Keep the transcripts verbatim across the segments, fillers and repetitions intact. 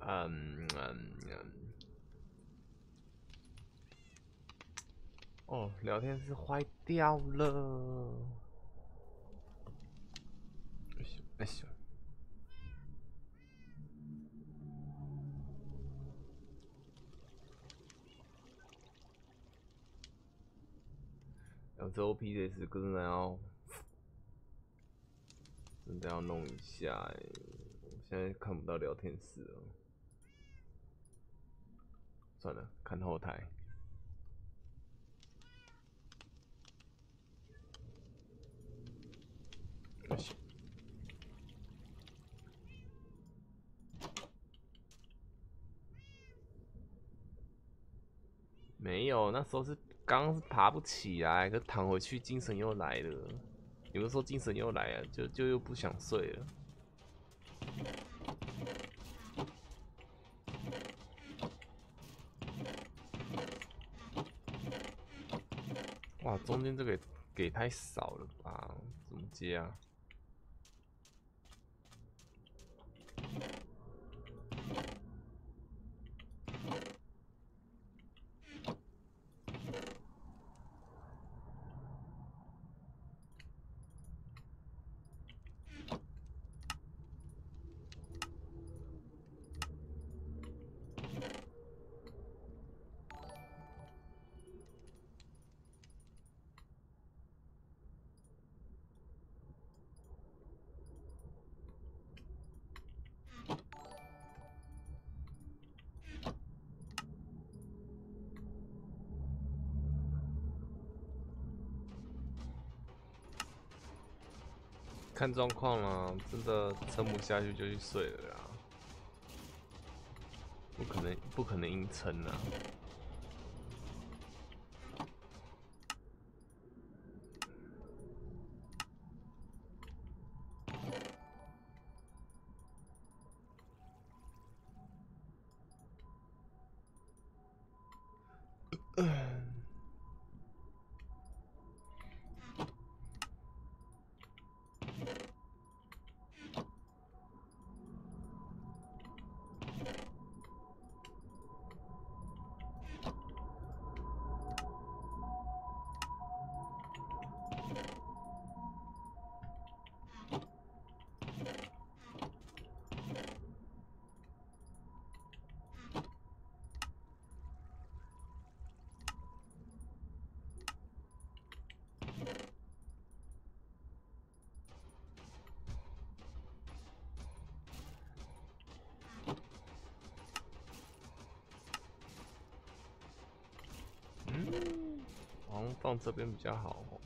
嗯嗯嗯。哦，聊天室坏掉了。哎呦哎呦！有时候 P 这次真的要真的要弄一下哎，我现在看不到聊天室了。算了，看后台。哎呦！没有，那时候是刚是爬不起来，可躺回去精神又来了。你们说精神又来了，就就又不想睡了。哇，中间这个给太少了吧？怎么接啊？看状况啦，真的撑不下去就去睡了啦，不可能不可能硬撑啊。嗯，好像放这边比较好哦。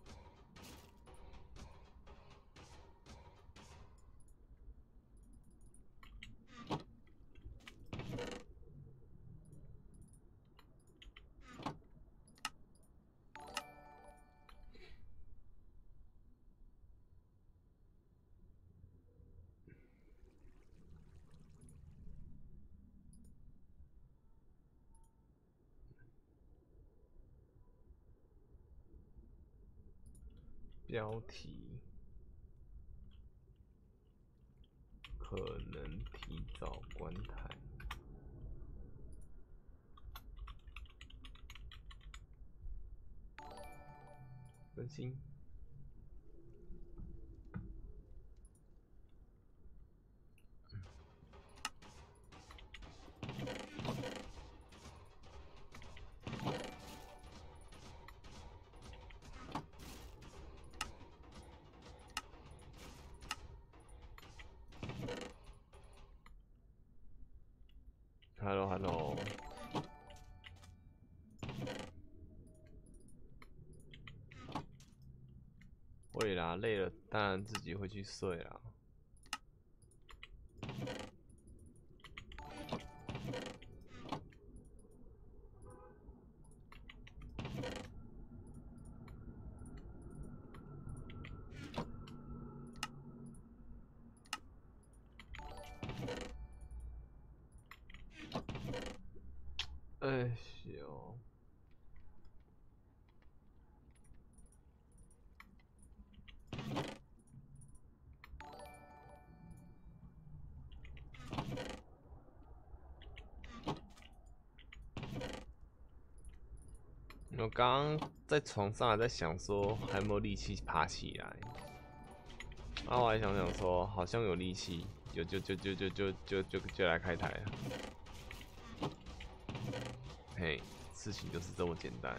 标题可能提早关台。更新。Hello Hello。会啦，累了当然自己会去睡啦。哎呦！ 我刚刚在床上还在想说还有没有力气爬起来，然后我还想想说好像有力气，有就就就就就就就就来开台了。嘿，事情就是这么简单。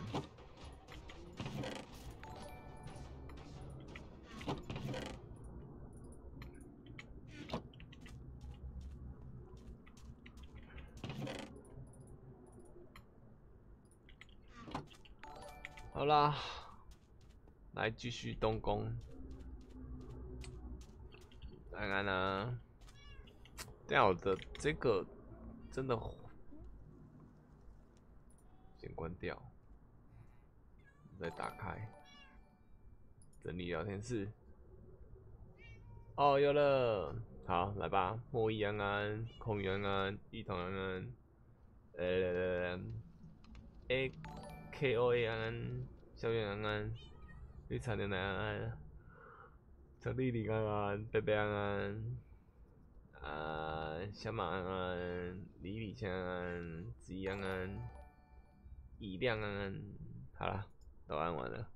好啦，来继续动工。安安啊，但我的这个真的先关掉，再打开，整理聊天室。哦，有了，好，来吧，莫伊安安、空宇安安、一同安安，呃 ，A K O A 安安、小远安安、绿茶牛奶安安、小丽丽安安、贝贝安安。啊，小马安安、李李强安安、子怡安安、以亮安安，好了，都安完了。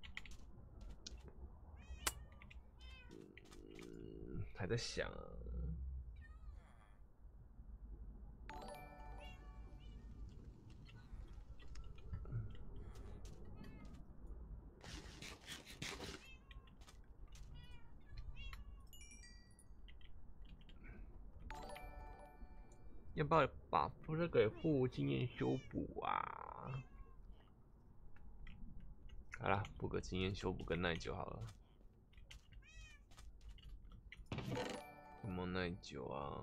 嗯，还在想啊。要不要把这个付经验修补啊？好了，补个经验修补跟耐久好了。什么耐久啊？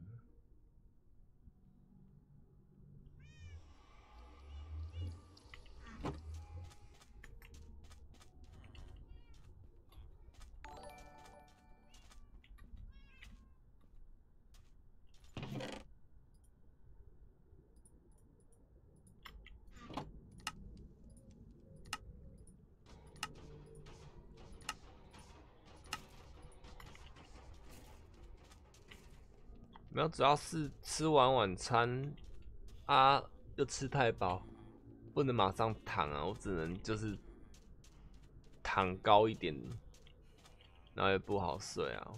没有，主要是吃完晚餐啊，又吃太饱，不能马上躺啊，我只能就是躺高一点，然后也不好睡啊。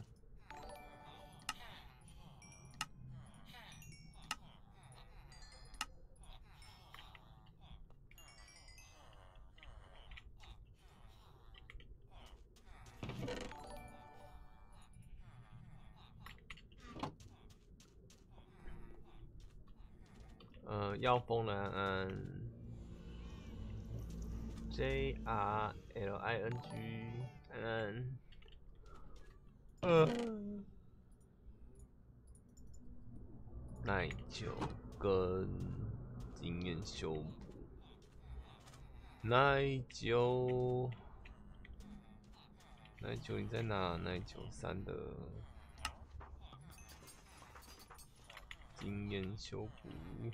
呃，要疯了安安 ，J R L I N G 安安，呃，耐久跟经验修补，耐久，耐久你在哪？耐久三的经验修补，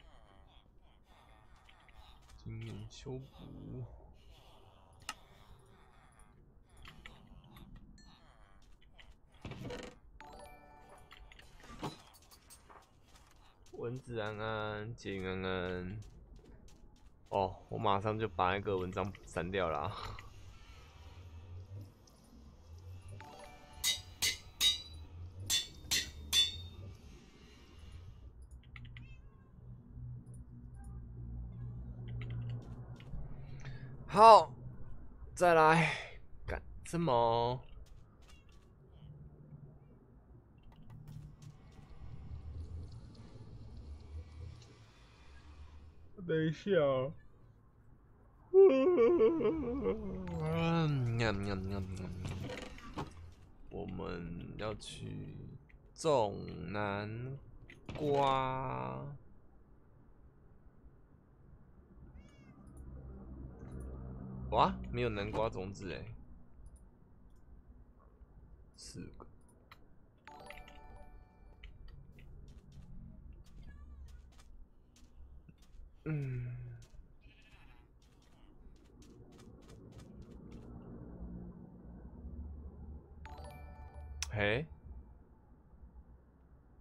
经验修补。文字安安，杰云安安。哦，我马上就把那个文章删掉了。好，再来干什么？等一下。我们要去种南瓜。哇，没有南瓜种子哎，四个。嗯。嘿，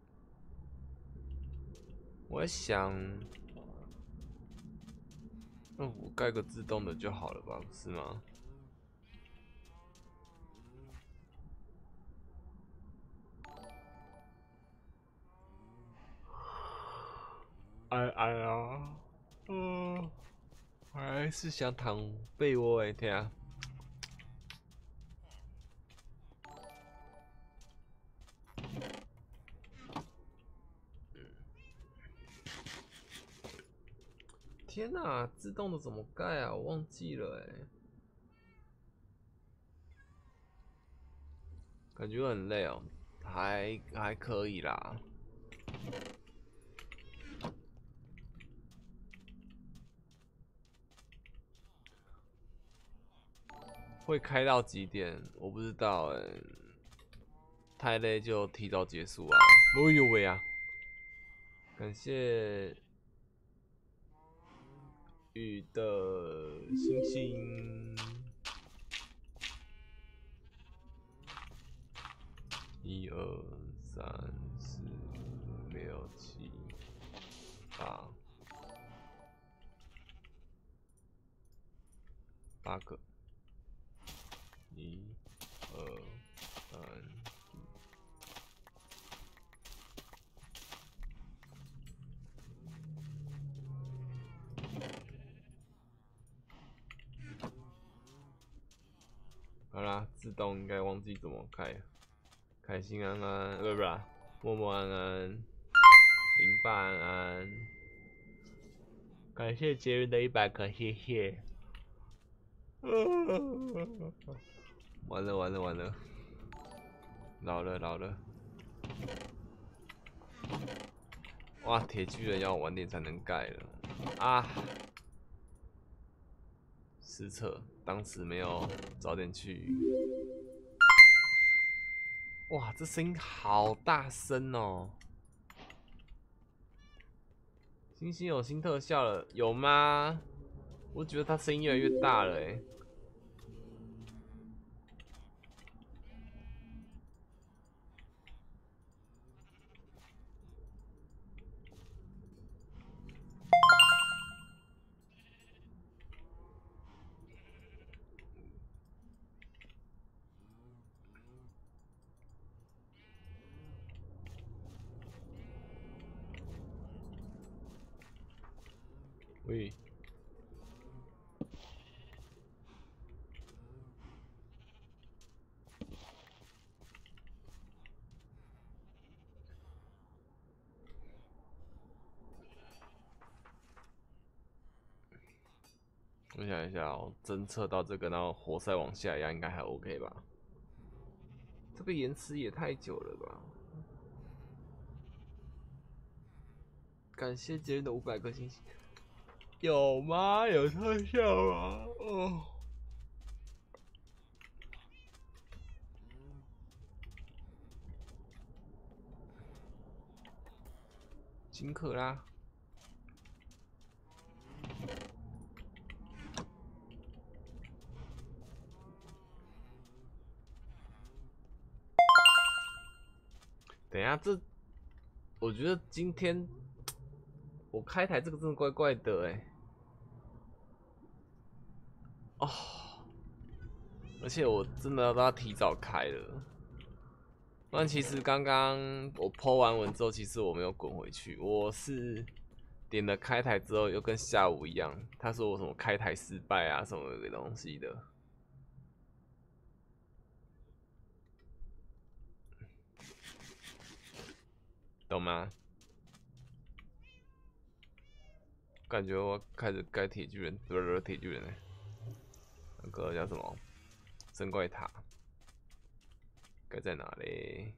我想， 那我盖个自动的就好了吧，不是吗？哎哎呀，嗯，还是想躺被窝诶，天啊！天哪，自动的怎么盖啊？我忘记了哎，感觉很累哦，还还可以啦。会开到几点？我不知道哎，太累就提早结束啊。哎呦喂啊！感谢雨的星星，一二三四五六七八八个，一二三。好啦，自动应该忘记怎么开。开心安安，不不不，默默安安，零八安安，感谢杰人的一百颗，谢谢。完了完了完了，老了老了。哇，铁巨人要晚点才能盖了啊！失策，当时没有早点去。哇，这声音好大声哦！星星有新特效了，有吗？我觉得他声音越来越大了哎。喂。我想一下哦，侦测到这个，然后活塞往下压，应该还 OK 吧？这个延迟也太久了吧？感谢杰人的五百颗星星，有吗？有特效吗？哦，金克拉。等一下，这我觉得今天我开台这个真的怪怪的哎。哦，而且我真的都要提早开了。不然其实刚刚我 po 完文之后，其实我没有滚回去，我是点了开台之后，又跟下午一样，他说我什么开台失败啊，什么个东西的，懂吗？感觉我开始盖铁巨人，不是铁巨人呢、欸，那个叫什么神怪塔，盖在哪嘞？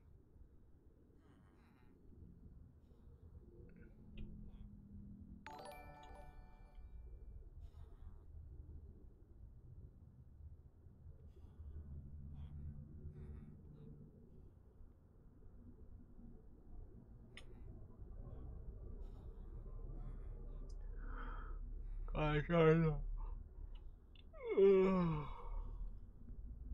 盖上了。嗯，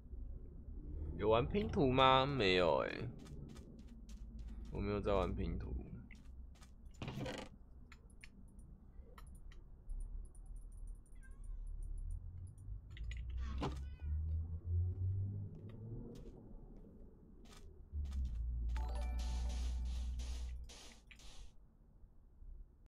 有玩拼图吗？没有哎、欸，我没有在玩拼图。